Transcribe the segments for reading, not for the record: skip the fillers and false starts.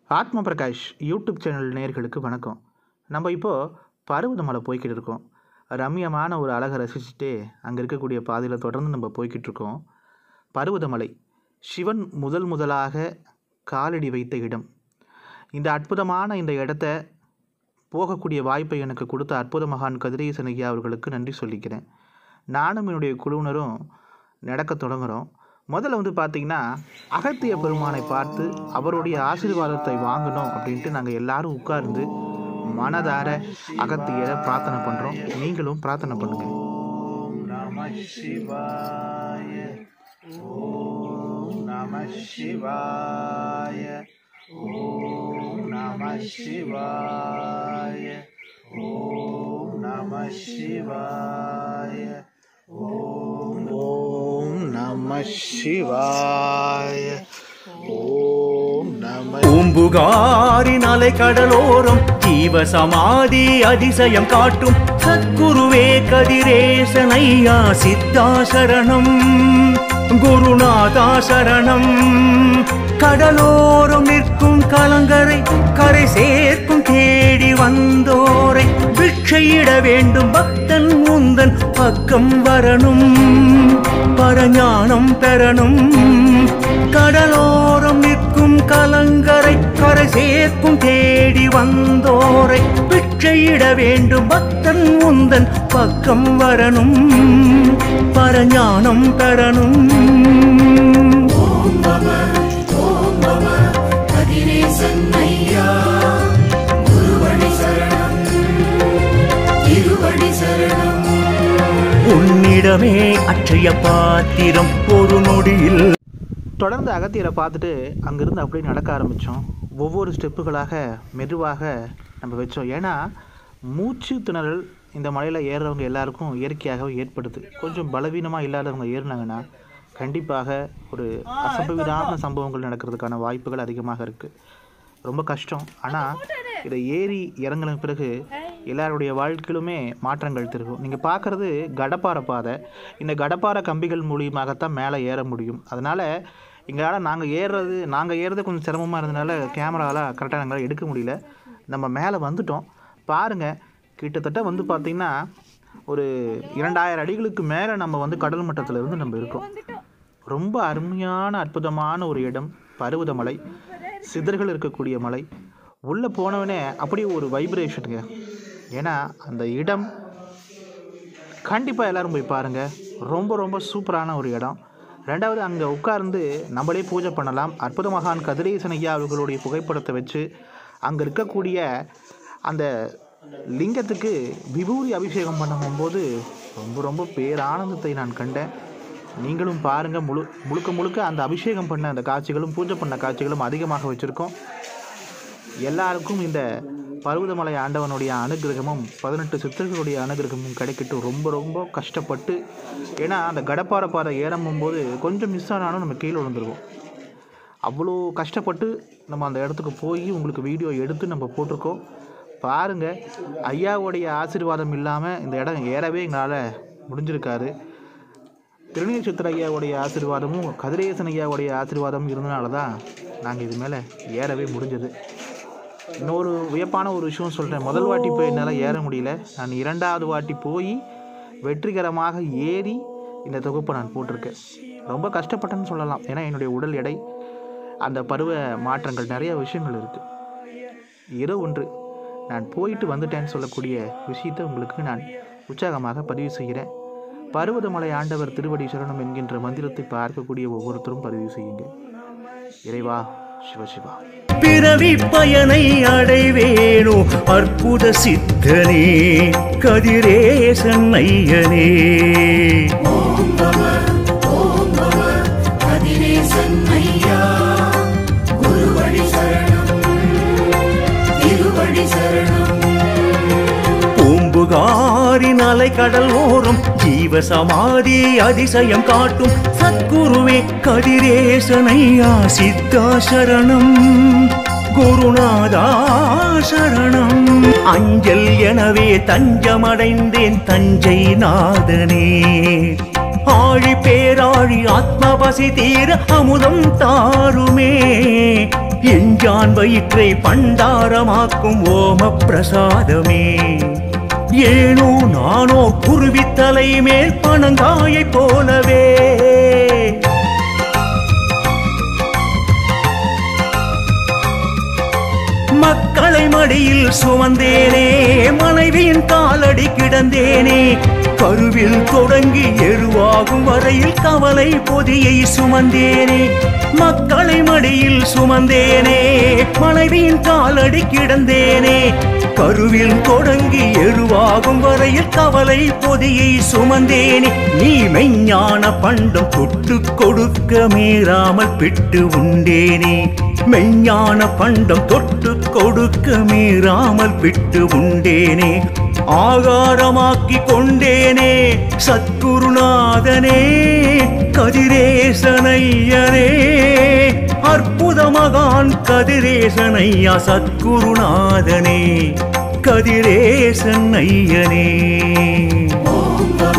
ஆத்ம Prakash YouTube channel நேயர்களுக்கு வணக்கம். நம்ம இப்போது பருவதமலை போய்கிட்டு இருக்கோம். ரம்யமான ஒரு அழகை ரசிச்சுட்டு அங்கே இருக்கக்கூடிய பாதையில் தொடர்ந்து நம்ம போய்கிட்டு இருக்கோம். பருவதமலை சிவன் முதலாக காலடி வைத்த இடம். இந்த அற்புதமான இந்த இடத்த போகக்கூடிய வாய்ப்பை எனக்கு கொடுத்த அற்புத மகான் கதிரேசன் ஐயா அவர்களுக்கு நன்றி சொல்லிக்கிறேன். நானும் என்னுடைய குழுவினரும் நடக்க தொடங்குகிறோம். முதல்ல பார்த்திங்கன்னா அகத்திய பெருமானை பார்த்து அவருடைய ஆசீர்வாதத்தை வாங்கணும் அப்படின்ட்டு நாங்கள் எல்லாரும் உட்கார்ந்து மனதார அகத்தியரை பிரார்த்தனை பண்ணுறோம். நீங்களும் பிரார்த்தனை பண்ணுங்கள். ஓம் நம சிவாய, ஓம் நம சிவாய, ஓம் நம சிவாய, ஓம் நம சிவாய, ஓம் நம சிவாய, ஓம் நம. பூம்புகாரின் அலை கடலோரம் ஜீவ சமாதி அதிசயம் காட்டும் சத்குருவே கதிரேசனையா சித்தா சரணம், குருநாதா சரணம். கடலோரம் நிற்கும் கலங்கரை கரை சேர்க்கும் தேடி வந்தோரை பிட்சையிட வேண்டும் பக்தன் முந்தன் பக்கம் வரணும், பரஞானம் பெறணும். கடலோரம் நிற்கும் கலங்கரை கரை சேர்க்கும் தேடி வந்தோரை பிட்சையிட வேண்டும் பக்தன் முந்தன் பக்கம் வரணும், பரஞானம் பெறணும். உன்னிடமே அற்றைய பாத்திரம் ஒரு நொடியில். தொடர்ந்து அகத்தியரை பார்த்துட்டு அங்கேருந்து அப்படியே நடக்க ஆரம்பித்தோம். ஒவ்வொரு ஸ்டெப்புகளாக மெதுவாக நம்ம வச்சோம். ஏன்னா மூச்சு திணறல் இந்த மலையில் ஏறுறவங்க எல்லாருக்கும் இயற்கையாகவே ஏற்படுது. கொஞ்சம் பலவீனமாக இல்லாதவங்க ஏறினாங்கன்னா கண்டிப்பாக ஒரு அசம்பவிதான சம்பவங்கள் நடக்கிறதுக்கான வாய்ப்புகள் அதிகமாக இருக்குது. ரொம்ப கஷ்டம். ஆனால் இதை ஏறி இறங்கின பிறகு எல்லாருடைய வாழ்க்கையிலுமே மாற்றங்கள் தெரியும். நீங்கள் பார்க்குறது கடப்பாறை பாதை. இந்த கடப்பாறை கம்பிகள் மூலியமாகத்தான் மேலே ஏற முடியும். அதனால் எங்களால் நாங்கள் ஏறுறது கொஞ்சம் சிரமமாக இருந்தனால கேமராவில் கரெக்டாக எங்களால் எடுக்க முடியல. நம்ம மேலே வந்துட்டோம். பாருங்கள், கிட்டத்தட்ட பார்த்திங்கன்னா ஒரு 2000 அடிகளுக்கு மேலே நம்ம கடல் மட்டத்தில் இருந்து நம்ம இருக்கோம். ரொம்ப அருமையான அற்புதமான ஒரு இடம் பருவதமலை. சிதர்கள் இருக்கக்கூடிய மலை. உள்ளே போனவனே அப்படியே ஒரு வைப்ரேஷனுங்க. ஏன்னா அந்த இடம் கண்டிப்பாக எல்லோரும் போய் பாருங்கள். ரொம்ப ரொம்ப சூப்பரான ஒரு இடம். ரெண்டாவது, அங்கே உட்கார்ந்து நம்மளே பூஜை பண்ணலாம். அற்புத மகான் கதிரேசன் ஐயா அவர்களுடைய புகைப்படத்தை வச்சு அங்கே இருக்கக்கூடிய அந்த லிங்கத்துக்கு விபூதி அபிஷேகம் பண்ணும்போது ரொம்ப ரொம்ப பேரானந்தத்தை நான் கண்டேன். நீங்களும் பாருங்கள். முழுக்க அந்த அபிஷேகம் பண்ண அந்த காட்சிகளும் பூஜை பண்ண காட்சிகளும் அதிகமாக வச்சுருக்கோம். எல்லாருக்கும் இந்த பருவதமலை ஆண்டவனுடைய அனுகிரகமும் 18 சித்தர்களுடைய அனுகிரகமும் கிடைக்கட்டும். ரொம்ப ரொம்ப கஷ்டப்பட்டு, ஏன்னா அந்த கடப்பாறை பாதை ஏறும்போது கொஞ்சம் மிஸ் ஆனாலும் நம்ம கீழே விழுந்துருவோம். அவ்வளோ கஷ்டப்பட்டு நம்ம அந்த இடத்துக்கு போய் உங்களுக்கு வீடியோ எடுத்து நம்ம போட்டிருக்கோம். பாருங்கள், ஐயாவுடைய ஆசீர்வாதம் இல்லாமல் இந்த இடம் ஏறவே எங்களால் முடிஞ்சிருக்காது. திருநீர் சித்திர ஐயாவுடைய ஆசீர்வாதமும் கதிரேசன் ஐயாவுடைய ஆசீர்வாதமும் இருந்தனால தான் நாங்கள் இது மேலே ஏறவே முடிஞ்சது. இன்னொரு வியப்பான ஒரு விஷயம் சொல்கிறேன். முதல் வாட்டி போய் என்னால் ஏற முடியல. நான் 2வது வாட்டி போய் வெற்றிகரமாக ஏறி இந்த தொகுப்பை நான் போட்டிருக்கேன். ரொம்ப கஷ்டப்பட்டேன்னு சொல்லலாம். ஏன்னா என்னுடைய உடல் எடை, அந்த பருவ மாற்றங்கள், நிறைய விஷயங்கள் இருக்குது. ஏதோ ஒன்று நான் போயிட்டு வந்துட்டேன்னு சொல்லக்கூடிய விஷயத்தை உங்களுக்கு நான் உற்சாகமாக பதிவு செய்கிறேன். பருவதமலை ஆண்டவர் திருவடி சரணம் என்கின்ற மந்திரத்தை பார்க்கக்கூடிய ஒவ்வொருத்தரும் பதிவு செய்யுங்க. இறைவா சிவசிவா. பிறவி பயனை அடைவேனோ அற்புத சித்தனே கதிரேசன் ஐயனே. ஓம் நம கதிரேசன் ஐயா, குருவடி சரணம், திருவடி சரணம். பூம்புகாரின் அலை கடல் ஓரம் ஜீவ சமாதி அதிசயம் காட்டும் சத்குருவே கதிரேசனையா சித்தா சரணம், குருநாதா சரணம். அஞ்சல் எனவே தஞ்சமடைந்தேன் தஞ்சை நாதனே. ஆழி பேராழி ஆத்மபசி தீர அமுதம் தாருமே. எஞ்சான் வயிற்றை பண்டாரமாக்கும் ஓம பிரசாதமே. ஏனோ நானோ குருவித்தலை மேல் பனங்காயை போலவே மக்களை மடியில் சுமந்தேனே, மனைவியின் காலடி கிடந்தேனே. கருவில் தொடங்கி எருவாகும் வரையில் கவலை பொதியை சுமந்தேனே. மக்களை மடியில் சுமந்தேனே, மனைவியின் காலடி கிடந்தேனே. கருவில் தொடங்கி எருவாகும் வரையில் கவலை பொதியை சுமந்தேனே. நீ மெஞ்ஞான பண்டம் தொட்டு கொடுக்க மீறாமல் பிட்டு உண்டேனே. மெஞ்ஞான பண்டம் தொட்டு கொடுக்க மீறாமல் பிட்டு உண்டேனே. ஆகாரமாக்கி கொண்டேனே சத்குருநாதனே, கதிரேசனையனே. அற்புத மகான் கதிரேசனையா சத்குருநாதனே, கதிரேசன் ஐயனே. ஓம் நம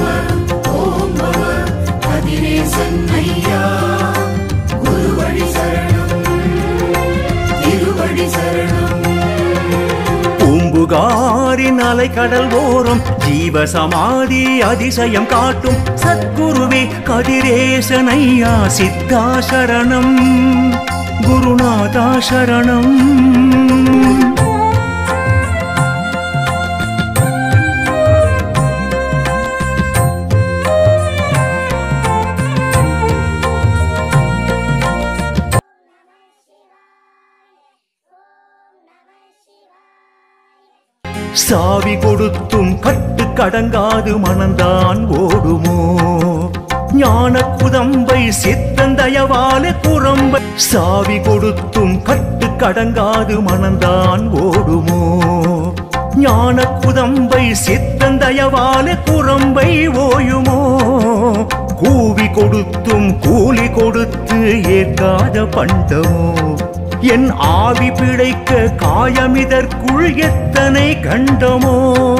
கதிரேசன் ஐயா, குருவடி சரணம், திருவடி சரணம். பூம்புகாரின் அலைக்கடல் ஓரம் ஜீவசமாதி அதிசயம் காட்டும் சத்குருவே கதிரேசனையா சித்தா சரணம், குருநாதா சரணம். சாவி கொடுத்தும் கட்டு கடங்காது மனந்தான் ஓடுமோ. ஞான குதம்பை சித்தந்தயவால குரம்பை. சாவி கொடுத்தும் கட்டு கடங்காது மனந்தான் ஓடுமோ. ஞான குதம்பை சித்தந்தயவால குரம்பை ஓயுமோ. கூவி கொடுத்தும் கூலி கொடுத்து ஏற்காத பண்டமோ. என் ஆவி பிழைக்க காயமிதற்குள் எத்தனை கண்டமோ.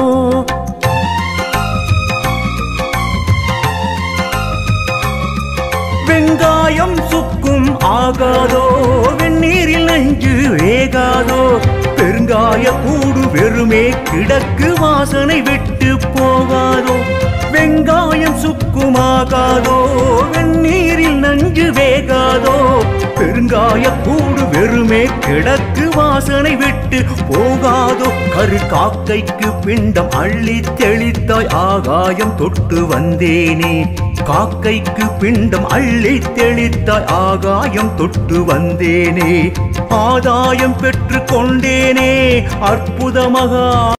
வெங்காயம் சுக்கும் ஆகாதோ, வெந்நீரில் நஞ்சு வேகாதோ. பெருங்காய கூடு வெறுமே கிடக்கு வாசனை விட்டு போகாதோ. வெங்காயம் சுக்குமாகாதோ, வெந்நீரில் நஞ்சு வேகாதோ. பெருங்காய கூடு வெறுமே கிடக்கு வாசனை விட்டு போகாதோ. கரு காக்கைக்கு பிண்டம் அள்ளி தெளித்தாய் ஆகாயம் தொட்டு வந்தேனே. காக்கைக்கு பிண்டம் அள்ளி தெளித்தாய் ஆகாயம் தொட்டு வந்தேனே. ஆதாயம் பெற்று கொண்டேனே அற்புத மகா